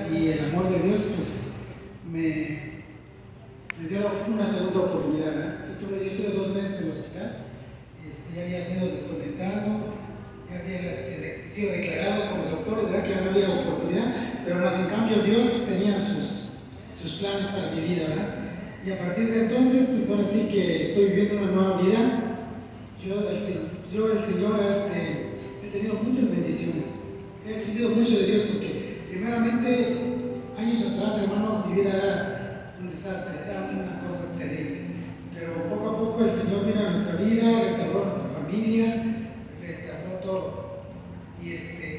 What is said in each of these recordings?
Y el amor de Dios pues me dio una segunda oportunidad, ¿verdad? Yo estuve 2 meses en el hospital, ya había sido desconectado, ya había sido declarado con los doctores, ¿verdad? Que ya no había oportunidad, pero más en cambio Dios pues tenía sus planes para mi vida, ¿verdad? Y a partir de entonces pues ahora sí que estoy viviendo una nueva vida. Yo el Señor he tenido muchas bendiciones, he recibido mucho de Dios porque primeramente años atrás, hermanos, mi vida era un desastre, era una cosa terrible, pero poco a poco el Señor vino a nuestra vida, restauró nuestra familia, restauró todo y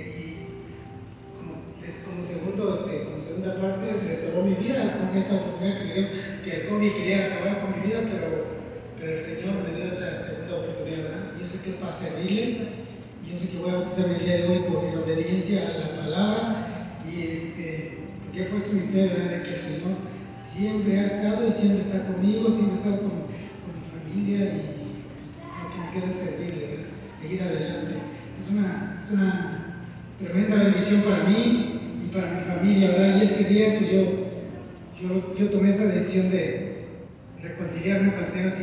como segunda parte restauró mi vida con esta oportunidad que me dio, que el COVID quería acabar con mi vida, pero el Señor me dio esa segunda oportunidad, ¿verdad? Yo sé que es para servirle y yo sé que voy a bautizarme el día de hoy en obediencia a la palabra y porque he puesto mi fe, ¿verdad? De que el Señor siempre ha estado y siempre está conmigo, siempre está con mi familia y pues, lo que me queda es servirle, ¿verdad? Seguir adelante. Es una tremenda bendición para mí y para mi familia, ¿verdad? Y este día pues yo tomé esa decisión de reconciliarme con el Señor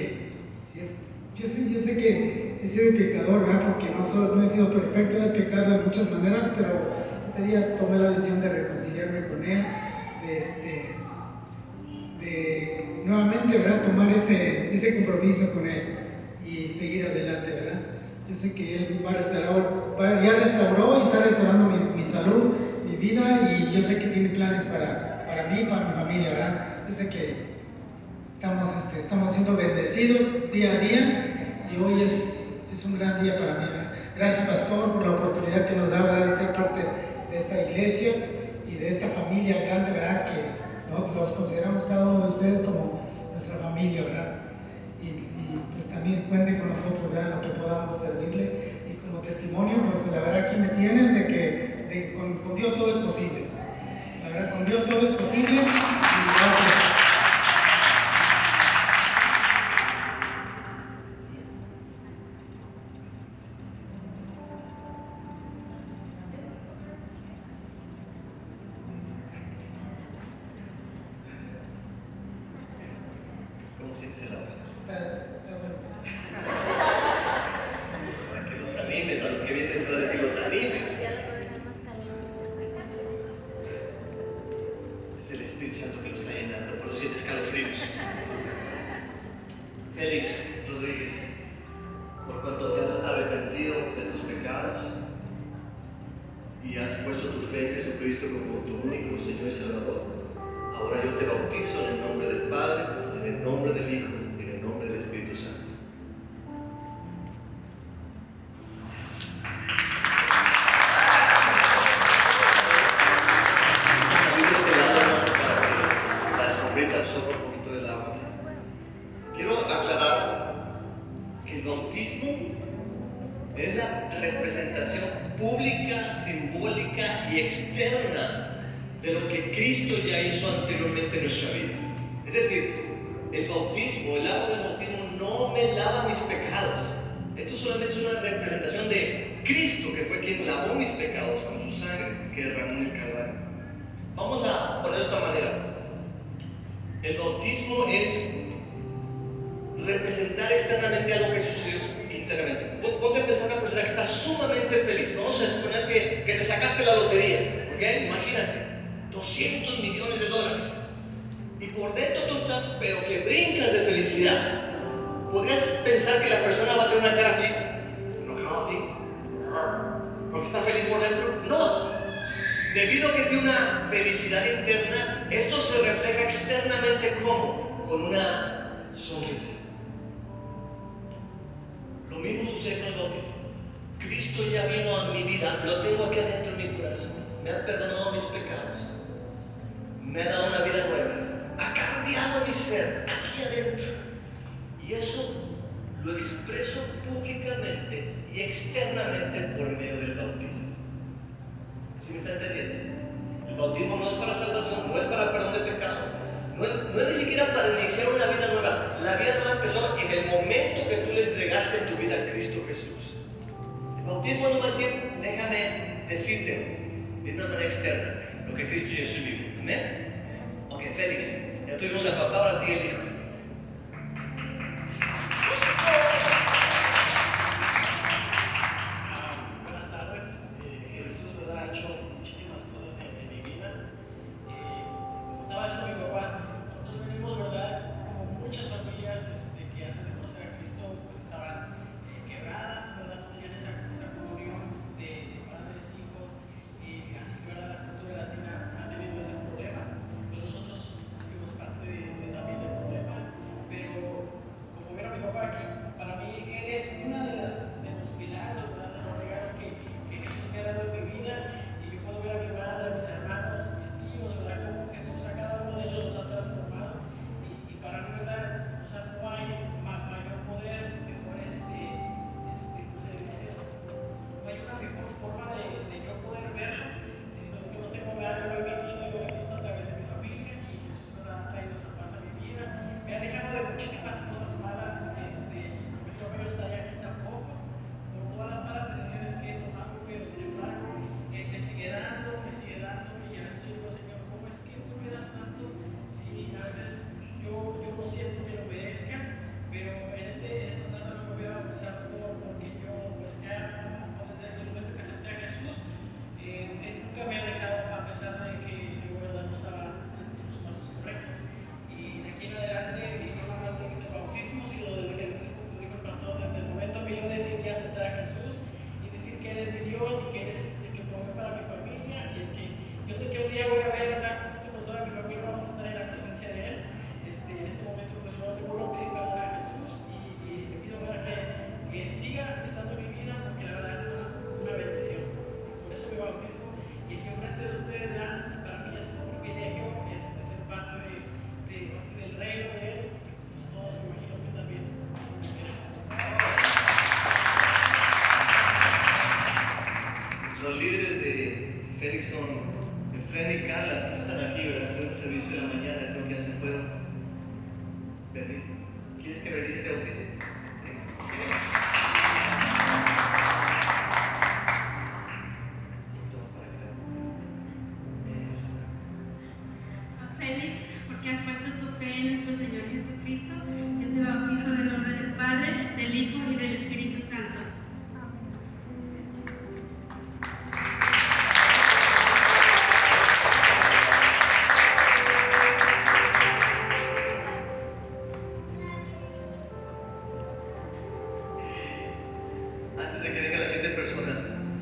yo sé que he sido pecador, ¿verdad? Porque no he sido perfecto, he pecado de muchas maneras, pero ese día tomé la decisión de reconciliarme con Él, de nuevamente, ¿verdad? Tomar ese compromiso con Él y seguir adelante, ¿verdad? Yo sé que Él ya restauró y está restaurando mi salud, mi vida, y yo sé que tiene planes para mí y para mi familia, ¿verdad? Yo sé que estamos siendo bendecidos día a día y hoy es un gran día para mí, ¿verdad? Gracias, pastor, por la oportunidad que nos da, ¿verdad? De ser parte de esta iglesia y de esta familia grande, ¿verdad? Que los consideramos cada uno de ustedes como nuestra familia, ¿verdad? Y pues también cuenten con nosotros, ¿verdad? En lo que podamos servirle y como testimonio, pues la verdad aquí me tienen de que con Dios todo es posible. La verdad, con Dios todo es posible y gracias. ¿Cómo sientes el agua? Está bueno. Para que los animes, a los que vienen detrás de ti los animes. Es el Espíritu Santo que lo está llenando, por eso sientes escalofríos. Félix Rodríguez, por cuanto te has arrepentido de tus pecados y has puesto tu fe en Jesucristo como tu único Señor y Salvador, ahora yo te bautizo en el nombre del Padre, en el nombre del Hijo y en el nombre del Espíritu Santo. También de este lado, hermano, para que la alfombrita absorba un poquito del agua. Quiero aclarar que el bautismo es la representación pública, simbólica y externa de lo que Cristo ya hizo anteriormente en nuestra vida. Es decir, el bautismo, el agua del bautismo no me lava mis pecados. Esto solamente es una representación de Cristo, que fue quien lavó mis pecados con su sangre que derramó en el Calvario. Vamos a ponerlo de esta manera. El bautismo es representar externamente algo que sucedió internamente. Ponte a pensar en una persona que está sumamente feliz. Vamos a suponer que te sacaste la lotería, ¿ok? Imagínate, $200 millones. Y por dentro tú estás, pero que brincas de felicidad. Podrías pensar que la persona va a tener una cara así, enojada así, porque está feliz por dentro. No. Debido a que tiene una felicidad interna, esto se refleja externamente como con una sonrisa. Lo mismo sucede con el bautismo. Cristo ya vino a mi vida, lo tengo aquí adentro en mi corazón. Me ha perdonado mis pecados, me ha dado una vida nueva, ha cambiado mi ser aquí adentro. Y eso lo expreso públicamente y externamente por medio del bautismo. ¿Sí me está entendiendo? El bautismo no es para salvación, no es para perdón de pecados, no es ni siquiera para iniciar una vida nueva. La vida nueva empezó en el momento que tú le entregaste tu vida a Cristo Jesús. El bautismo no va a decir, déjame decirte de una manera externa, lo que Cristo ya hizo en mi vida. Amén. Ok, Félix, ya tuvimos al papá, ahora sigue el hijo. Buenas tardes. Jesús, ¿verdad?, ha hecho muchísimas cosas en mi vida. Como estaba diciendo mi papá, nosotros venimos, ¿verdad?, como muchas familias que antes de conocer a Cristo pues, estaban quebradas, ¿verdad?, no tenían esa comunión de padres, hijos, así que, ¿verdad?, la cultura latina ha tenido ese problema. Pues nosotros fuimos parte también del problema, pero como vieron a mi papá aquí, para mí él es una de los milagros, ¿verdad?, de los regalos que Jesús me ha dado en mi vida, y yo puedo ver a mi madre, a mis hermanos, mis tíos, ¿verdad?, cómo Jesús a cada uno de ellos los ha transformado, y para mí, ¿verdad?, o sea, no hay mayor poder, mejor ¿cómo se dice? No hay una mejor forma de yo poder verlo, sino que lo tengo, ¿verdad?, yo lo he vivido y lo he visto a través de mi familia, y Jesús, ¿verdad?, ha traído esa paz a mi vida, me ha alejado de muchísimas cosas malas, como si no me estaría aquí tampoco, por todas las malas decisiones que he tomado, pero sin embargo, Él me sigue dando, y a veces yo digo, Señor, ¿cómo es que tú me das tanto? Si a veces yo no siento que lo merezca, pero en esta tarde me voy a bautizar porque yo, pues ya, desde el momento que acepté a Jesús, Él nunca me ha dejado, a pesar de que yo, ¿verdad?, no estaba en los pasos correctos. Y de aquí en adelante, yo nada más de bautismo, sino desde que, como dijo el pastor, desde el momento que yo decidí aceptar a Jesús y decir que Él es mi Dios y que Él es el que provee para mi familia, y el que yo sé que un día voy a ver, ¿verdad?, junto con toda mi familia vamos a estar en la presencia de Él. En este momento, pues yo le vuelvo a pedir perdón a Jesús y le pido, ¿verdad?, que siga estando en mi vida, porque la verdad es una bendición. Por eso me bautismo, y aquí enfrente de ustedes ya, para mí es un privilegio ser parte del reino de Él, pues todos me imagino que también me queremos. Los líderes de Félix son Efraín y Carla, no están aquí, ¿verdad? Están en el servicio de la mañana, creo que ya se fueron. Bernice, ¿quieres que Bernice te bautice? Félix, porque has puesto tu fe en nuestro Señor Jesucristo, yo te bautizo en el nombre del Padre, del Hijo y del Espíritu Santo. Antes de que venga la siguiente persona,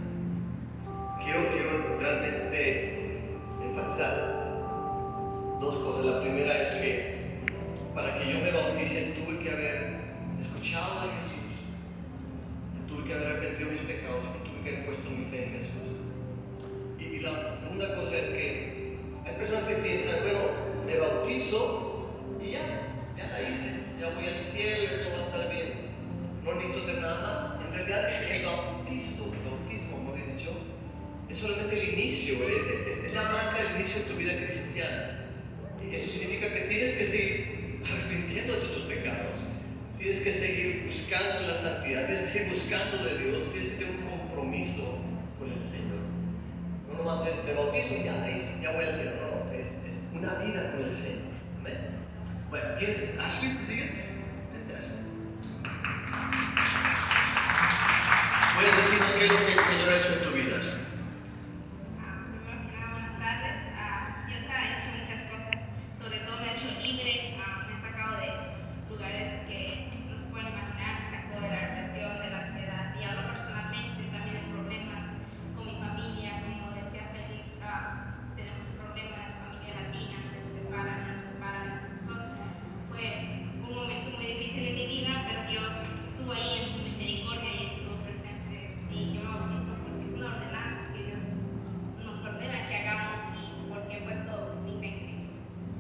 quiero realmente enfatizar dos cosas. La primera es que para que yo me bautice tuve que haber escuchado de Jesús, tuve que haber arrepentido mis pecados, tuve que haber puesto mi fe en Jesús. Y la segunda cosa es que hay personas que piensan, bueno, me bautizo y ya la hice, ya voy al cielo y todo va a estar bien, no necesito hacer nada más. En realidad el bautismo, como he dicho, es solamente el inicio, es la marca del inicio de tu vida cristiana. Y eso significa que tienes que seguir arrepintiéndote de tus pecados, tienes que seguir buscando la santidad, tienes que seguir buscando de Dios, tienes que tener un compromiso con el Señor. No nomás es me bautizo y ya la hice, ya voy al cielo. No, es una vida con el Señor. ¿Amén? Bueno, ¿quieres? Ashley, ¿tú sigues? Vente, Ashley. Puedes decirnos qué es lo que el Señor ha hecho en tu vida, Ashley. Primero que nada, buenas tardes. Dios ha hecho muchas cosas, sobre todo me ha hecho libre, me ha sacado de lugares que no se pueden imaginar, me sacó de la depresión, de la ansiedad, y hablo personalmente también de problemas con mi familia, como decía Félix, tenemos el problema de la familia latina, que se separan, no se separan, entonces eso fue un momento muy difícil en mi vida, pero Dios estuvo ahí en su misericordia y estuvo presente, y yo me bautizo porque es una ordenanza que Dios nos ordena que hagamos y porque he puesto mi fe en Cristo.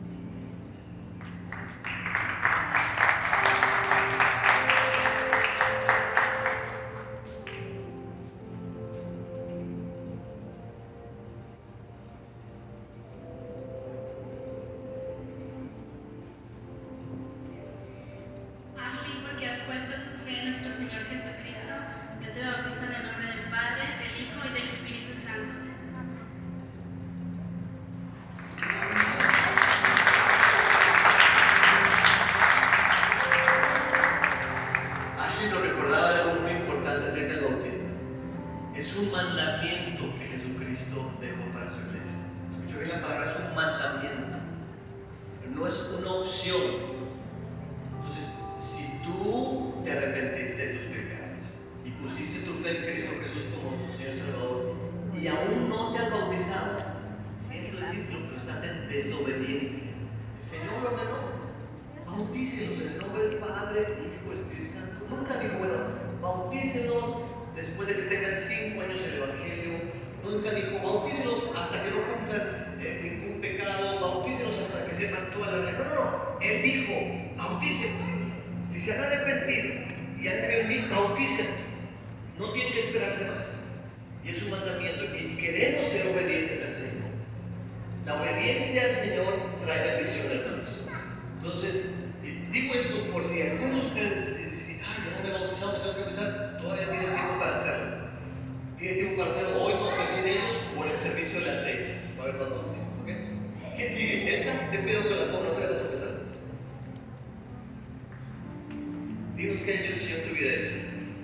Ashley, porque has puesto tu fe en nuestro Señor Jesucristo, yo te bautizo en el nombre del Padre, del Hijo y del Espíritu Santo. no es una opción. Entonces, si tú te arrepentiste de tus pecados y pusiste tu fe en Cristo Jesús como tu Señor y Salvador y aún no te has bautizado, siento decírtelo, pero estás en desobediencia. El Señor ordenó: bautícenos en el nombre del Padre, Hijo y Espíritu Santo. Nunca dijo, bueno, bautícenos después de que tengan 5 años el Evangelio. Nunca dijo, bautícenos hasta que no cumplan ningún pecado, bautícenos hasta que sepan toda la Biblia. No. Él dijo, bautícenos. Si se han arrepentido y han creído en mí, bautícenos. No tienen que esperarse más. Y es un mandamiento. Y queremos ser obedientes al Señor. La obediencia al Señor trae bendición, hermanos. Entonces, digo esto por si alguno de ustedes dice, yo no me he bautizado, me tengo que empezar. Todavía tienes tiempo para hacerlo. Tienes tiempo para hacerlo hoy cuando terminen ellos o en el servicio de las 6. Va a haber más bautismos, ¿ok? ¿Quién sigue? Elsa, te pido con la forma, no te vas a tropezar. Dinos qué ha hecho el Señor en tu vida, Elsa.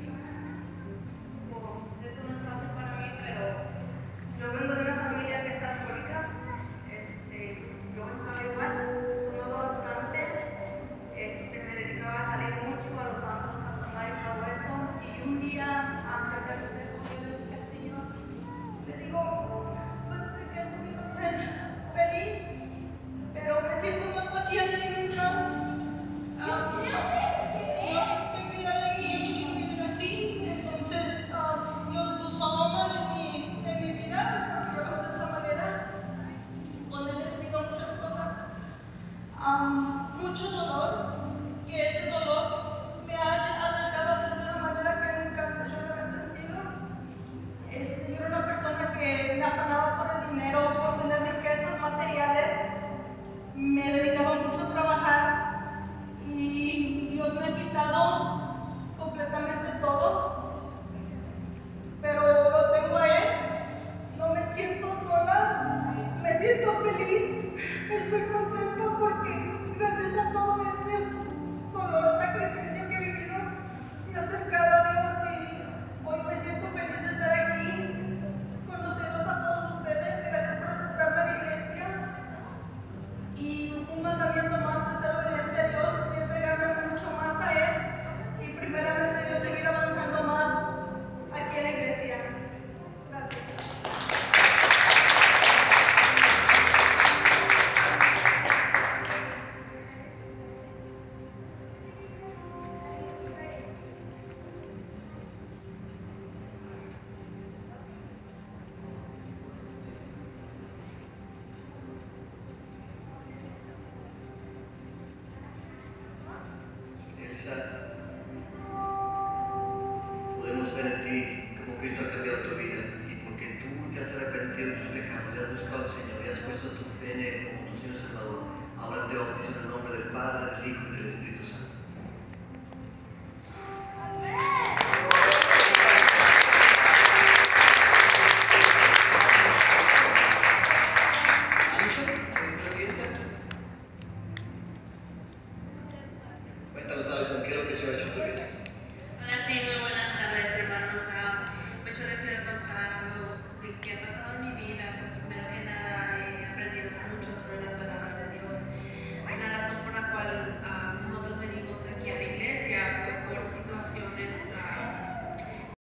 Esto no es fácil para mí, pero yo vengo de una familia que es alcohólica. Yo estaba igual, tomaba bastante, me dedicaba a salir mucho a los antros, a tomar y todo eso. Y un día, frente al espejo, yo le dije al Señor, le digo, pensé que esto me iba a hacer feliz, pero me siento más vacía que nunca. Señor, ten piedad de mí, yo no quiero vivir así. Entonces, Dios puso amor en mi vida, porque yo lo hago de esa manera. Con Él le pido muchas cosas, mucho dolor, que ese dolor me ha acercado a Dios de una manera que nunca antes yo lo había sentido. Yo era una persona que me afanaba por el dinero, por tener riquezas materiales, me dedicaba mucho a trabajar y Dios me ha quitado completamente todo, pero lo tengo a Él. No me siento sola, me siento feliz, estoy contenta porque gracias a todo ese dolor, sacrificio que he vivido, me he acercado a Dios y hoy me siento feliz de estar aquí, conocerlos a todos ustedes. Gracias por aceptarme a la iglesia. Y un mandamiento más de ser obediente a Dios y entregarme mucho más a Él. Y primeramente Dios seguir avanzando más aquí en la iglesia. Gracias. Elsa, podemos ver en ti cómo Cristo ha cambiado tu vida y porque tú te has arrepentido de tus pecados, y has buscado al Señor y has puesto tu fe en Él como tu Señor y Salvador. Ahora te bautizo en el nombre del Padre, del Hijo y del Espíritu Santo.